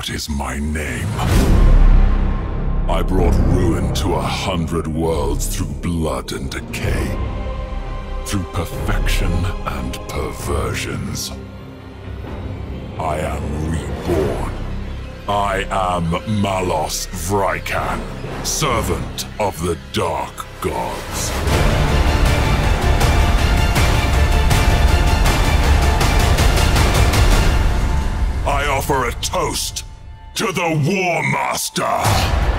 What is my name? I brought ruin to 100 worlds through blood and decay, through perfection and perversions. I am reborn. I am Malos Vrykan, servant of the Dark Gods. I offer a toast to the War Master!